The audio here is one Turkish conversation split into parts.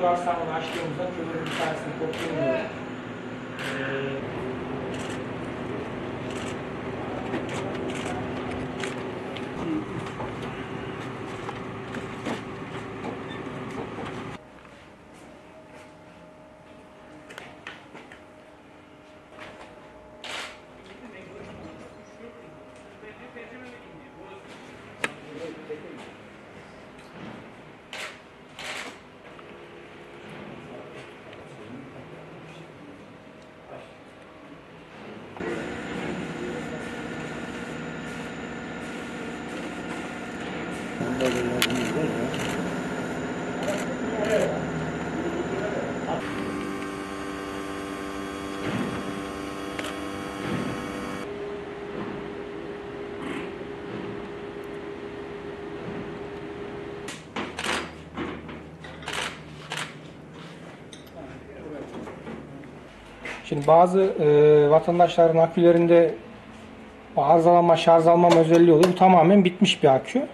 oturak salonu açtığımızda kömürün bir tanesini topluyoruz. Şimdi bazı vatandaşların akülerinde arızalanma, şarj almama özelliği oluyor. Bu tamamen bitmiş bir akü.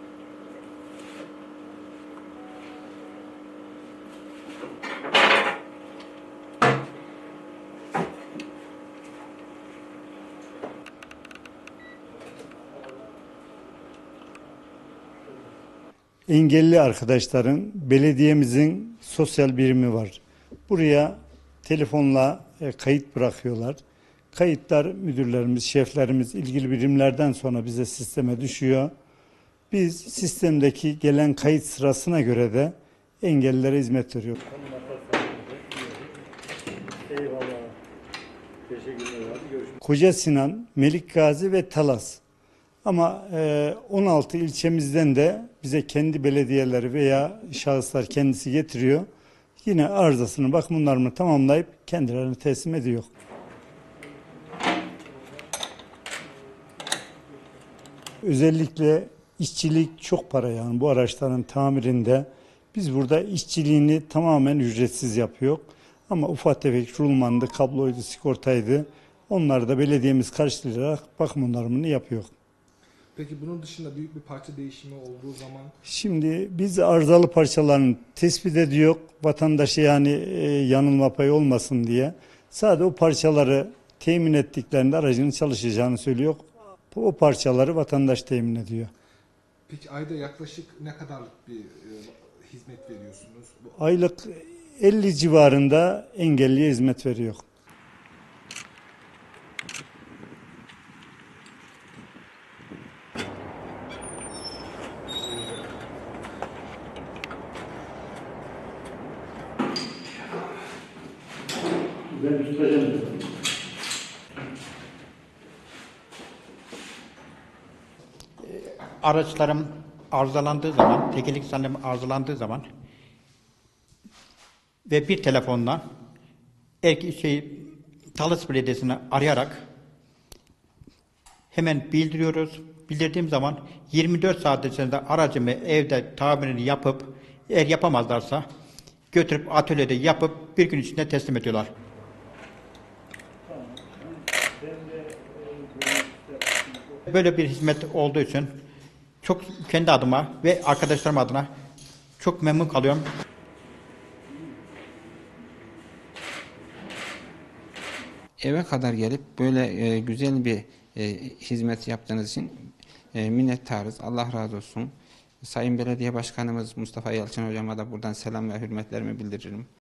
Engelli arkadaşların belediyemizin sosyal birimi var. Buraya telefonla kayıt bırakıyorlar. Kayıtlar müdürlerimiz, şeflerimiz ilgili birimlerden sonra bize sisteme düşüyor. Biz sistemdeki gelen kayıt sırasına göre de engellilere hizmet veriyoruz. Koca Sinan, Melikgazi ve Talas. Ama 16 ilçemizden de bize kendi belediyeleri veya şahıslar kendisi getiriyor. Yine arızasını, bakımlarını tamamlayıp kendilerine teslim ediyor. Özellikle işçilik çok para yani bu araçların tamirinde. Biz burada işçiliğini tamamen ücretsiz yapıyor. Ama ufak tefek rulmandı, kabloydu, sigortaydı. Onları da belediyemiz karşılayarak bakım onarımını yapıyor. Peki bunun dışında büyük bir parça değişimi olduğu zaman? Şimdi biz arızalı parçalarını tespit ediyor. Vatandaşa yani yanılma payı olmasın diye. Sadece o parçaları temin ettiklerinde aracının çalışacağını söylüyor. O parçaları vatandaş temin ediyor. Peki ayda yaklaşık ne kadarlık bir hizmet veriyorsunuz? Aylık 50 civarında engelliye hizmet veriyor. Ben tutacağım. Araçlarım arızalandığı zaman, tekerlek sistemim arızalandığı zaman ve bir telefonla Talas Belediyesi'ni arayarak hemen bildiriyoruz. Bildirdiğim zaman 24 saat içerisinde aracımı evde tamirini yapıp, eğer yapamazlarsa götürüp atölyede yapıp bir gün içinde teslim ediyorlar. Böyle bir hizmet olduğu için çok kendi adıma ve arkadaşlarım adına çok memnun kalıyorum. Eve kadar gelip böyle güzel bir hizmet yaptığınız için minnettarız. Allah razı olsun. Sayın Belediye Başkanımız Mustafa Yalçın Hocama da buradan selam ve hürmetlerimi bildiririm.